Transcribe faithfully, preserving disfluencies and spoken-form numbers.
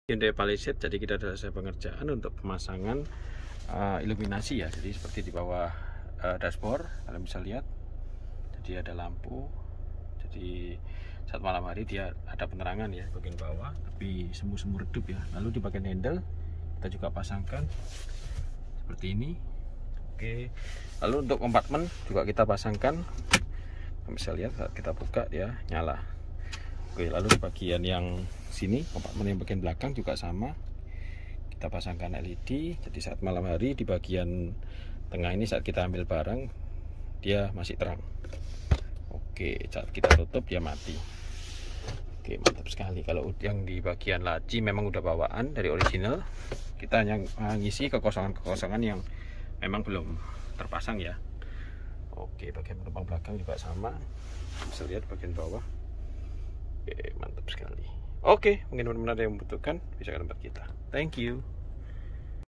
Hyundai Palisade. Jadi kita sudah selesai pengerjaan untuk pemasangan uh, iluminasi ya. Jadi seperti di bawah uh, dashboard kalian bisa lihat. Jadi ada lampu. Jadi saat malam hari dia ada penerangan ya bagian bawah, tapi semu-semu redup ya. Lalu di bagian handle kita juga pasangkan seperti ini. Oke. Lalu untuk kompartemen juga kita pasangkan. Kalian bisa lihat saat kita buka dia nyala. Oke, lalu di bagian yang sini, kompartemen yang bagian belakang juga sama. Kita pasangkan L E D. Jadi saat malam hari di bagian tengah ini saat kita ambil barang dia masih terang. Oke, saat kita tutup dia mati. Oke, mantap sekali. Kalau yang di bagian laci memang udah bawaan dari original. Kita hanya ngisi kekosongan-kekosongan yang memang belum terpasang ya. Oke, bagian penumpang belakang juga sama. Bisa lihat bagian bawah. Oke, mantap sekali. Oke, mungkin benar-benar ada yang membutuhkan bisa ke tempat kita. Thank you.